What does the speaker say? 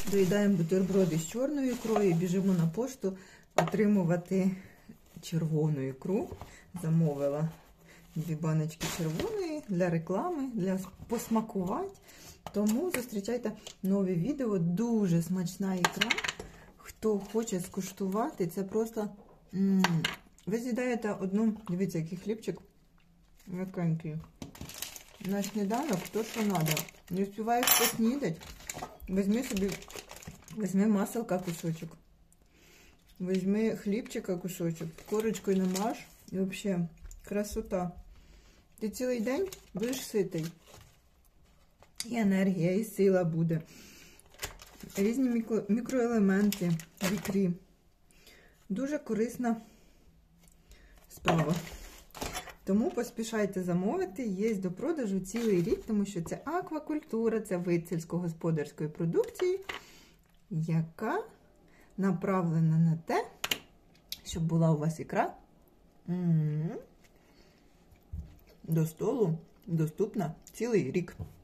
Доїдаємо бутерброди з чорною ікрою і біжимо на пошту отримувати червону ікру. Замовила 2 баночки червоної для реклами, для посмакувати. Тому зустрічайте нові відео. Дуже смачна ікра. Хто хоче скуштувати, це просто... Ви з'їдаєте одну, дивіться, який хлібчик. М'якенький. На сніданок то, що треба. Не встигаєш поснідати. Візьми маселка кусочок. Візьми хлібчика кусочок. Корочкою намаж. І взагалі, красота. Ти цілий день будеш ситий. І енергія, і сила буде. Різні мікроелементи в ікрі. Дуже корисна справа. Тому поспішайте замовити, є до продажу цілий рік, тому що це аквакультура, це вид сільськогосподарської продукції, яка направлена на те, щоб була у вас ікра до столу доступна цілий рік.